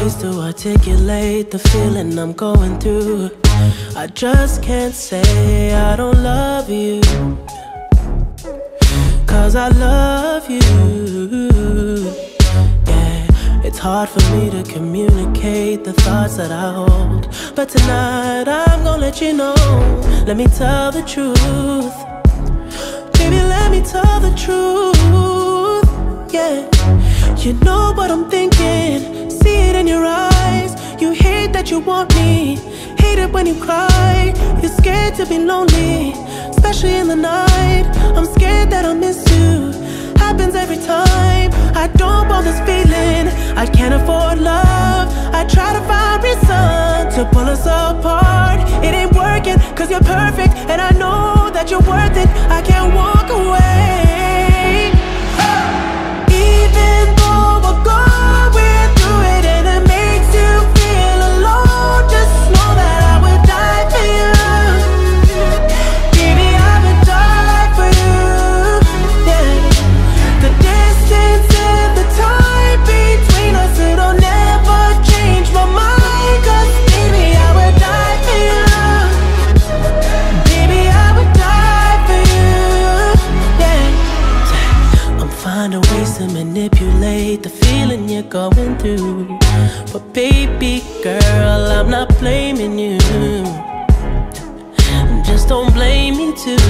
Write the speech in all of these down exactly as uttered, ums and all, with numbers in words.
ways to articulate the feeling I'm going through. I just can't say I don't love you, 'cause I love you. Yeah, it's hard for me to communicate the thoughts that I hold, but tonight I'm gonna let you know. Let me tell the truth. Baby, let me tell the truth. Yeah, you know what I'm thinking, see it in your eyes. You hate that you want me, hate it when you cry. You're scared to be lonely, especially in the night. I'm scared that I'll miss you, happens every time. I don't want this feeling, I can't afford love. I try to find reason to pull us apart. It ain't working, 'cause you're perfect, and I know that you're worth it. I can't walk away. Even though we're going through it and it makes you feel alone, just know that I would die for you. Baby, I would die for you. Yeah. The distance and the time between us, it'll never change my mind. 'Cause baby, I would die for you. Baby, I would die for you. Yeah. I'm finding ways to manipulate the feeling you're going through, but baby girl, I'm not blaming you. Just don't blame me too.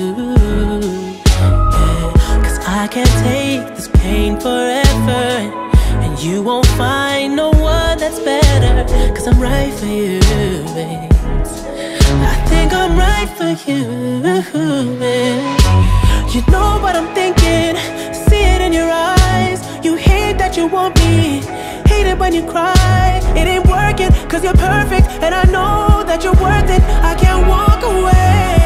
Yeah, 'cause I can't take this pain forever, and you won't find no one that's better. 'Cause I'm right for you, babe. I think I'm right for you, babe. You know what I'm thinking, see it in your eyes. You hate that you want me, hate it when you cry. It ain't working, 'cause you're perfect, and I know that you're worth it. I can't walk away.